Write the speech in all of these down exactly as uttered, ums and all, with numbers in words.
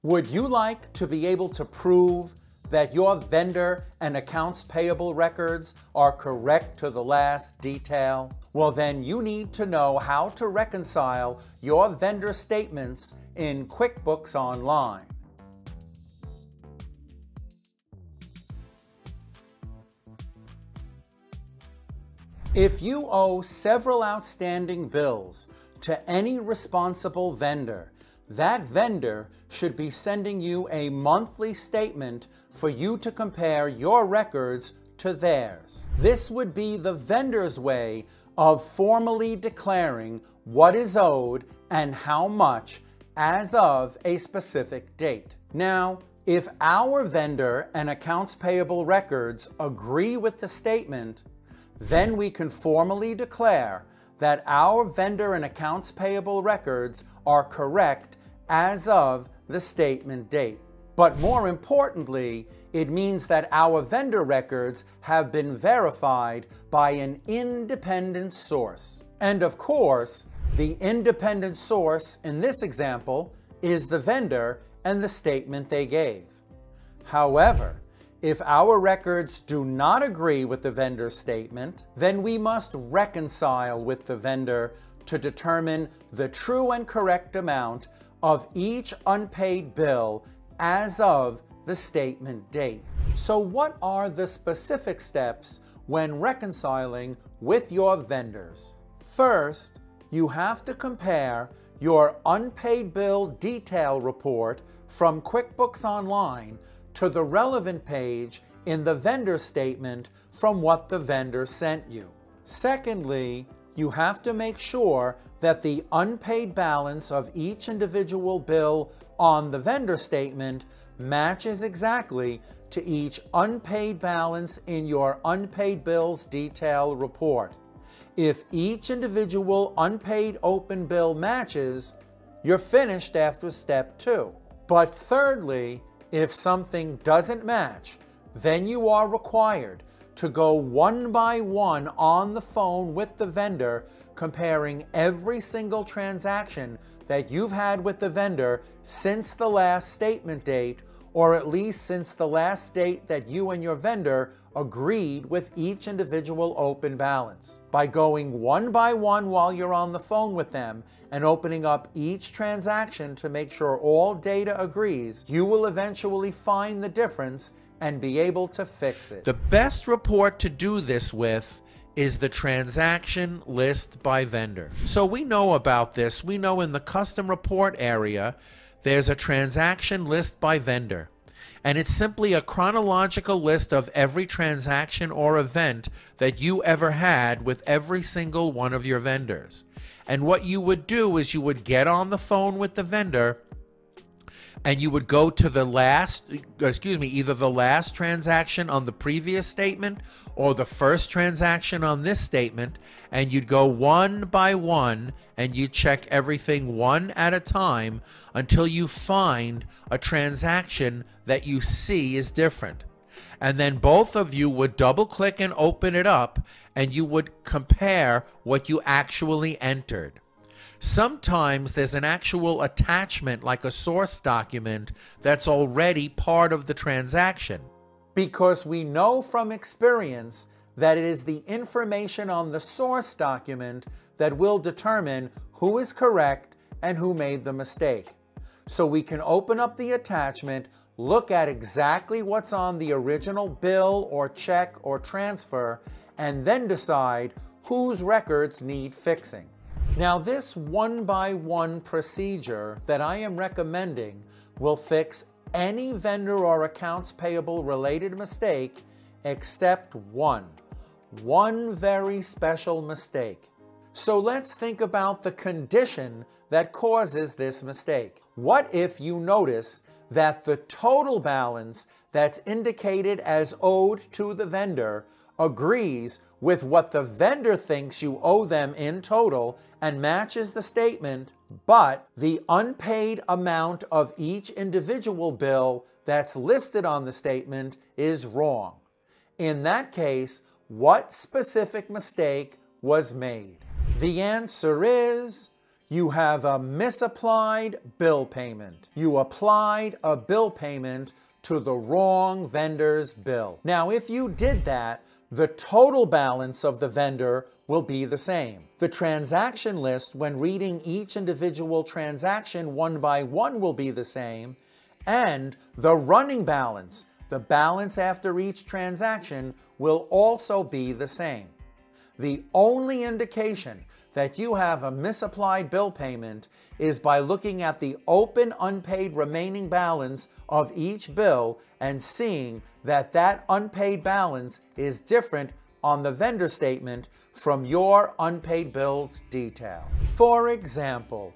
Would you like to be able to prove that your vendor and accounts payable records are correct to the last detail? Well, then you need to know how to reconcile your vendor statements in QuickBooks Online. If you owe several outstanding bills to any responsible vendor, that vendor should be sending you a monthly statement for you to compare your records to theirs. This would be the vendor's way of formally declaring what is owed and how much as of a specific date. Now, if our vendor and accounts payable records agree with the statement, then we can formally declare that our vendor and accounts payable records are correct as of the statement date. But more importantly, it means that our vendor records have been verified by an independent source. And of course, the independent source in this example is the vendor and the statement they gave. However, if our records do not agree with the vendor's statement, then we must reconcile with the vendor to determine the true and correct amount of each unpaid bill as of the statement date. So what are the specific steps when reconciling with your vendors? First, you have to compare your unpaid bill detail report from QuickBooks Online to the relevant page in the vendor statement from what the vendor sent you. Secondly, you have to make sure that the unpaid balance of each individual bill on the vendor statement matches exactly to each unpaid balance in your unpaid bills detail report. If each individual unpaid open bill matches, you're finished after step two. But thirdly, if something doesn't match, then you are required to go one by one on the phone with the vendor, comparing every single transaction that you've had with the vendor since the last statement date, or at least since the last date that you and your vendor agreed with each individual open balance. By going one by one while you're on the phone with them and opening up each transaction to make sure all data agrees, you will eventually find the difference and be able to fix it. The best report to do this with is the transaction list by vendor. So we know about this. We know in the custom report area, there's a transaction list by vendor. And it's simply a chronological list of every transaction or event that you ever had with every single one of your vendors. And what you would do is you would get on the phone with the vendor and you would go to the last, excuse me, either the last transaction on the previous statement or the first transaction on this statement, and you'd go one by one and you check everything one at a time until you find a transaction that you see is different. And then both of you would double click and open it up and you would compare what you actually entered. Sometimes there's an actual attachment like a source document that's already part of the transaction. Because we know from experience that it is the information on the source document that will determine who is correct and who made the mistake. So we can open up the attachment, look at exactly what's on the original bill or check or transfer, and then decide whose records need fixing. Now, this one-by-one procedure that I am recommending will fix any vendor or accounts payable related mistake except one. One very special mistake. So let's think about the condition that causes this mistake. What if you notice that the total balance that's indicated as owed to the vendor agrees with what the vendor thinks you owe them in total and matches the statement, but the unpaid amount of each individual bill that's listed on the statement is wrong? In that case, what specific mistake was made? The answer is You have a misapplied bill payment. You applied a bill payment to the wrong vendor's bill. Now, if you did that, the total balance of the vendor will be the same. The transaction list, when reading each individual transaction one by one, will be the same, and the running balance, the balance after each transaction, will also be the same. The only indication that you have a misapplied bill payment is by looking at the open unpaid remaining balance of each bill and seeing that that unpaid balance is different on the vendor statement from your unpaid bills detail. For example,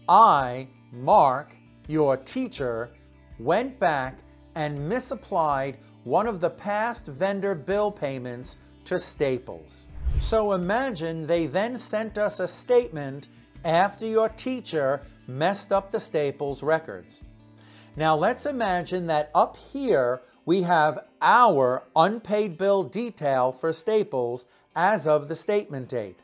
I, Mark, your teacher, went back and misapplied one of the past vendor bill payments to Staples. So imagine they then sent us a statement after your teacher messed up the Staples records. Now let's imagine that up here we have our unpaid bill detail for Staples as of the statement date.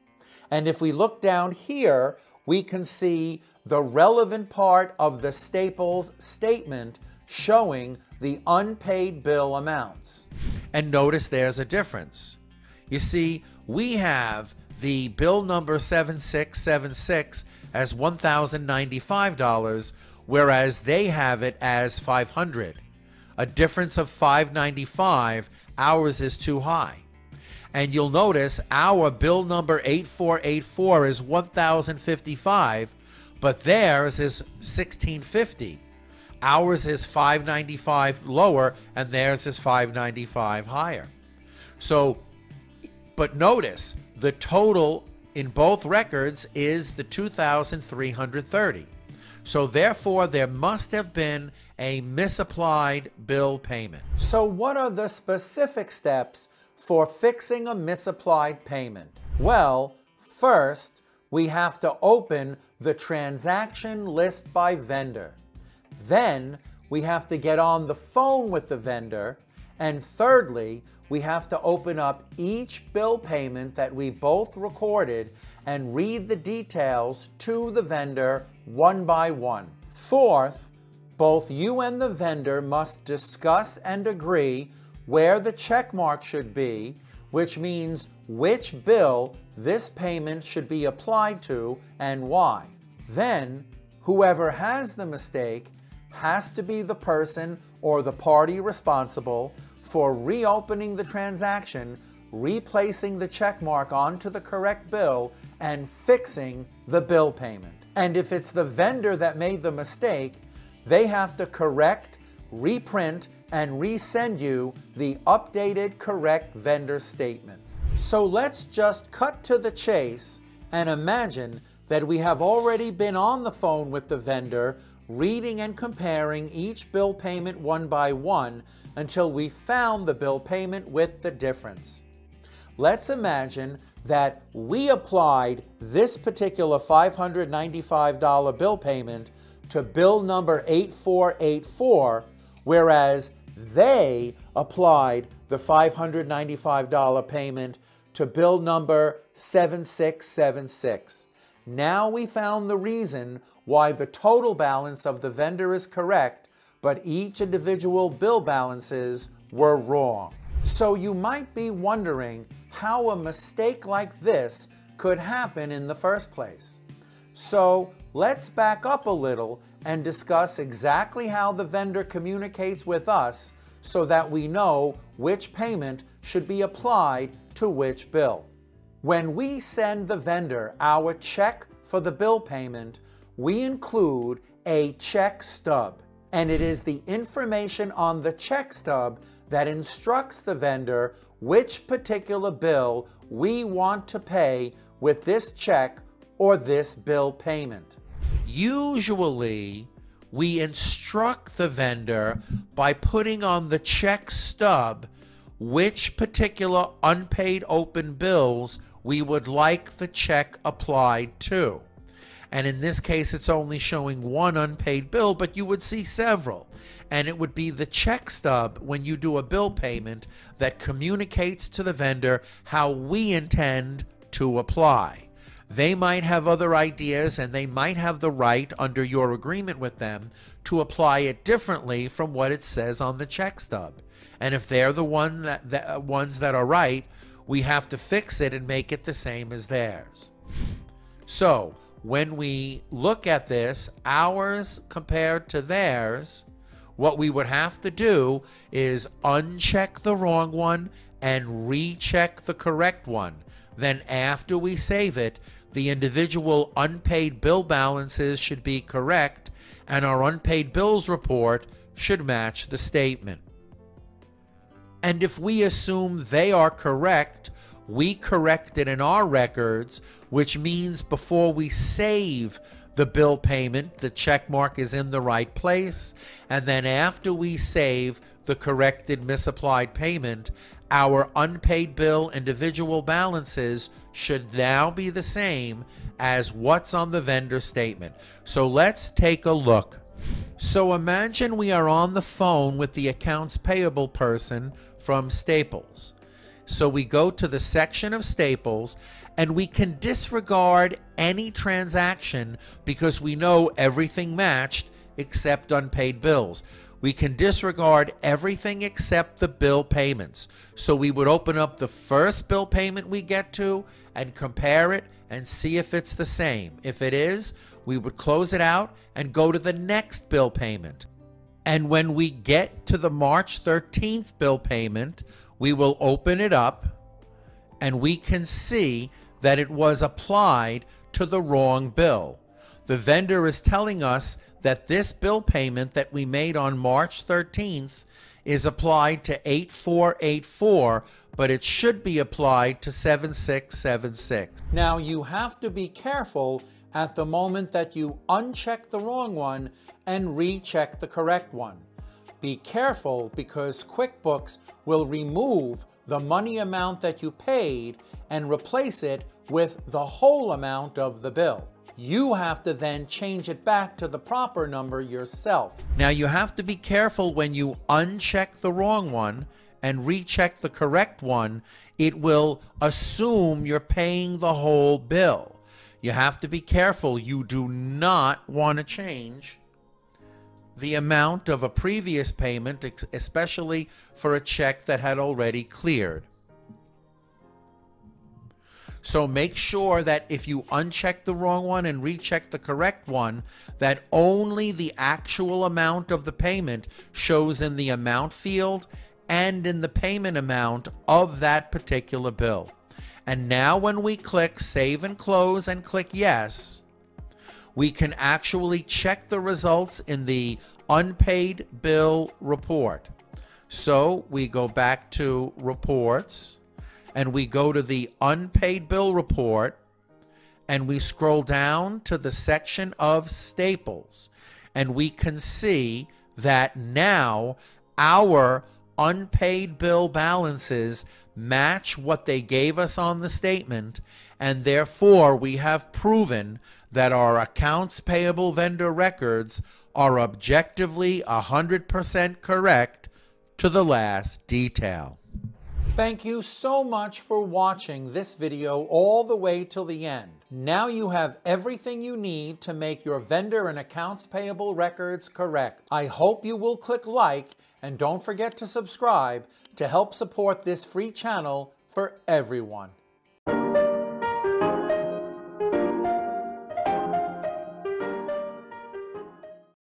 And if we look down here, we can see the relevant part of the Staples statement showing the unpaid bill amounts. And notice there's a difference. You see, we have the bill number seven six seven six as one thousand ninety-five dollars, whereas they have it as five hundred dollars. A difference of five hundred ninety-five dollars, ours is too high. And you'll notice our bill number eight four eight four is one thousand fifty-five dollars, but theirs is sixteen fifty. Ours is five hundred ninety-five dollars lower, and theirs is five hundred ninety-five dollars higher. So, but notice, the total in both records is the two thousand three hundred thirty dollars. So therefore, there must have been a misapplied bill payment. So what are the specific steps for fixing a misapplied payment? Well, first, we have to open the transaction list by vendor. Then, we have to get on the phone with the vendor. And thirdly, we have to open up each bill payment that we both recorded and read the details to the vendor one by one. Fourth, both you and the vendor must discuss and agree where the check mark should be, which means which bill this payment should be applied to and why. Then, whoever has the mistake has to be the person or the party responsible for reopening the transaction, replacing the check mark onto the correct bill, and fixing the bill payment. And if it's the vendor that made the mistake, they have to correct, reprint, and resend you the updated correct vendor statement. So let's just cut to the chase and imagine that we have already been on the phone with the vendor, reading and comparing each bill payment one by one until we found the bill payment with the difference. Let's imagine that we applied this particular five hundred ninety-five dollar bill payment to bill number eight four eight four, whereas they applied the five hundred ninety-five dollar payment to bill number seven six seven six. Now we found the reason why the total balance of the vendor is correct, but each individual bill balances were wrong. So you might be wondering how a mistake like this could happen in the first place. So let's back up a little and discuss exactly how the vendor communicates with us so that we know which payment should be applied to which bill. When we send the vendor our check for the bill payment, we include a check stub, and it is the information on the check stub that instructs the vendor which particular bill we want to pay with this check or this bill payment. Usually, we instruct the vendor by putting on the check stub which particular unpaid open bills we would like the check applied to. And in this case, it's only showing one unpaid bill, but you would see several. And it would be the check stub when you do a bill payment that communicates to the vendor how we intend to apply. They might have other ideas, and they might have the right under your agreement with them to apply it differently from what it says on the check stub. And if they're the one that, the ones that are right, we have to fix it and make it the same as theirs. So when we look at this, ours compared to theirs, what we would have to do is uncheck the wrong one and recheck the correct one. Then after we save it, the individual unpaid bill balances should be correct, and our unpaid bills report should match the statement. And if we assume they are correct, we correct it in our records, which means before we save the bill payment, the check mark is in the right place, and then after we save the corrected misapplied payment, our unpaid bill individual balances should now be the same as what's on the vendor statement. So let's take a look. So imagine we are on the phone with the accounts payable person from Staples. So we go to the section of Staples, and we can disregard any transaction because we know everything matched except unpaid bills. We can disregard everything except the bill payments. So we would open up the first bill payment we get to and compare it and see if it's the same. If it is, we would close it out and go to the next bill payment. And when we get to the March thirteenth bill payment, we will open it up and we can see that it was applied to the wrong bill. The vendor is telling us that this bill payment that we made on March thirteenth is applied to eight four eight four, but it should be applied to seven six seven six. Now you have to be careful at the moment that you uncheck the wrong one and recheck the correct one. Be careful because QuickBooks will remove the money amount that you paid and replace it with the whole amount of the bill. You have to then change it back to the proper number yourself. Now you have to be careful when you uncheck the wrong one and recheck the correct one. It will assume you're paying the whole bill. You have to be careful. You do not want to change the amount of a previous payment, especially for a check that had already cleared. So make sure that if you uncheck the wrong one and recheck the correct one, that only the actual amount of the payment shows in the amount field and in the payment amount of that particular bill. And now when we click Save and Close and click Yes, we can actually check the results in the unpaid bill report. So we go back to Reports, and we go to the unpaid bill report, and we scroll down to the section of Staples, and we can see that now our unpaid bill balances match what they gave us on the statement, and therefore we have proven that our accounts payable vendor records are objectively one hundred percent correct to the last detail. Thank you so much for watching this video all the way till the end. Now you have everything you need to make your vendor and accounts payable records correct. I hope you will click like and don't forget to subscribe to help support this free channel for everyone.